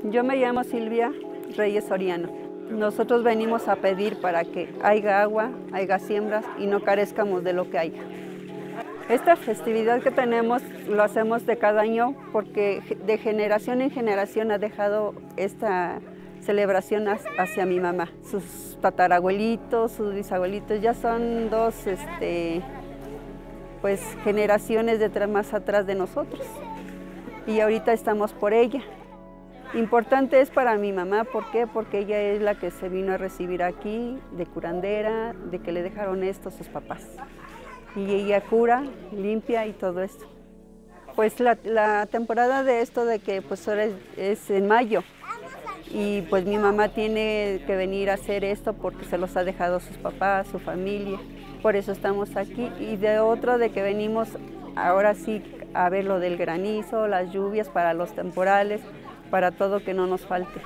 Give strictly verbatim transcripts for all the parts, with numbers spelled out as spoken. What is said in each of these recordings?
Yo me llamo Silvia Reyes Soriano. Nosotros venimos a pedir para que haya agua, haya siembras y no carezcamos de lo que haya. Esta festividad que tenemos lo hacemos de cada año porque de generación en generación ha dejado esta celebración hacia mi mamá. Sus tatarabuelitos, sus bisabuelitos, ya son dos este, pues, generaciones detrás, más atrás de nosotros. Y ahorita estamos por ella. Importante es para mi mamá, ¿por qué? Porque ella es la que se vino a recibir aquí, de curandera, de que le dejaron esto a sus papás. Y ella cura, limpia y todo esto. Pues la, la temporada de esto de que pues ahora es, es en mayo. Y pues mi mamá tiene que venir a hacer esto porque se los ha dejado sus papás, su familia. Por eso estamos aquí. Y de otro de que venimos ahora sí a ver lo del granizo, las lluvias para los temporales, para todo que no nos falte.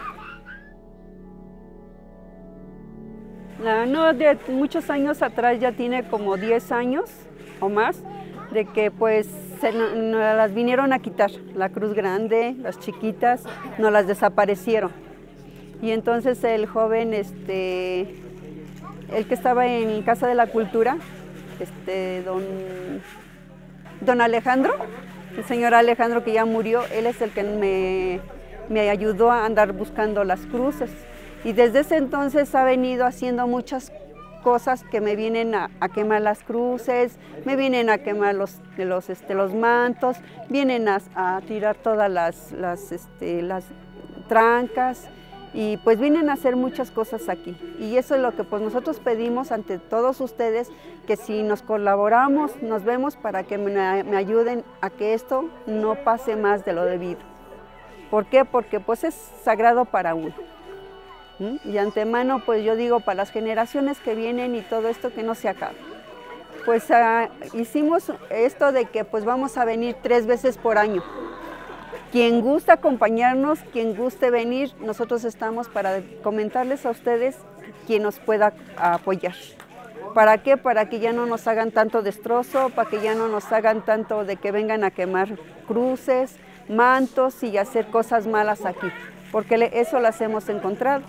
La, no, de muchos años atrás, ya tiene como diez años o más, de que pues se, no, nos las vinieron a quitar, la cruz grande, las chiquitas, nos las desaparecieron. Y entonces el joven, este, el que estaba en Casa de la Cultura, este, don, don Alejandro, el señor Alejandro que ya murió, él es el que me, me ayudó a andar buscando las cruces. Y desde ese entonces ha venido haciendo muchas cosas que me vienen a, a quemar las cruces, me vienen a quemar los, los, este, los mantos, vienen a, a tirar todas las, las, este, las trancas y pues vienen a hacer muchas cosas aquí. Y eso es lo que pues nosotros pedimos ante todos ustedes, que si nos colaboramos, nos vemos para que me, me ayuden a que esto no pase más de lo debido. ¿Por qué? Porque pues es sagrado para uno. Y de antemano, pues yo digo, para las generaciones que vienen y todo esto, que no se acabe. Pues uh, hicimos esto de que pues vamos a venir tres veces por año. Quien gusta acompañarnos, quien guste venir, nosotros estamos para comentarles a ustedes quien nos pueda apoyar. ¿Para qué? Para que ya no nos hagan tanto destrozo, para que ya no nos hagan tanto de que vengan a quemar cruces, mantos y hacer cosas malas aquí, porque eso las hemos encontrado.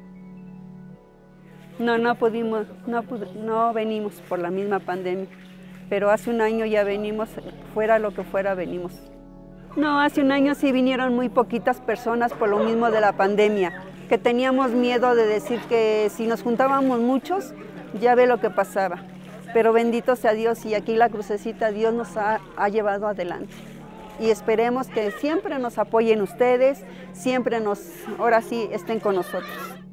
No, no pudimos, no, no venimos por la misma pandemia, pero hace un año ya venimos, fuera lo que fuera venimos. No, hace un año sí vinieron muy poquitas personas por lo mismo de la pandemia, que teníamos miedo de decir que si nos juntábamos muchos, ya ve lo que pasaba. Pero bendito sea Dios y aquí la crucecita Dios nos ha, ha llevado adelante. Y esperemos que siempre nos apoyen ustedes, siempre nos, ahora sí, estén con nosotros.